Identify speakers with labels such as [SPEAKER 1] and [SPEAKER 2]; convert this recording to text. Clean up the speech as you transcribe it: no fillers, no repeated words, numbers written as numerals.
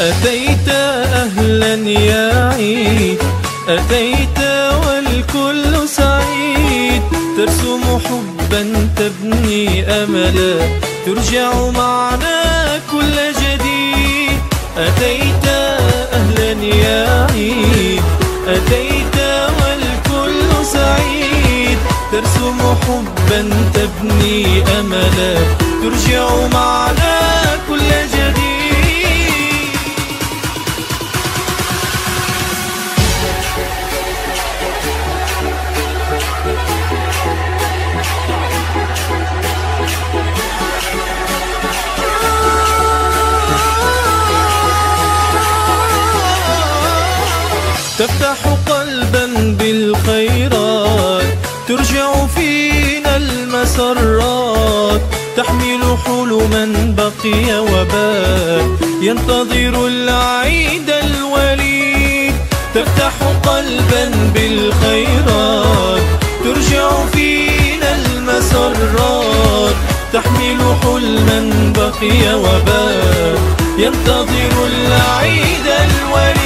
[SPEAKER 1] أتيت أهلا يا عيد، أتيت والكل سعيد، ترسم حبا تبني أملا، ترجع معنا كل جديد. أتيت أهلا يا عيد، أتيت والكل سعيد، ترسم حبا تبني أملا، ترجع معنا كل جديد. تفتح قلبا بالخيرات، ترجع فينا المسرات، تحمل حلما بقي وبات، ينتظر العيد الوليد. تفتح قلبا بالخيرات، ترجع فينا المسرات، تحمل حلما بقي وبات، ينتظر العيد الوليد.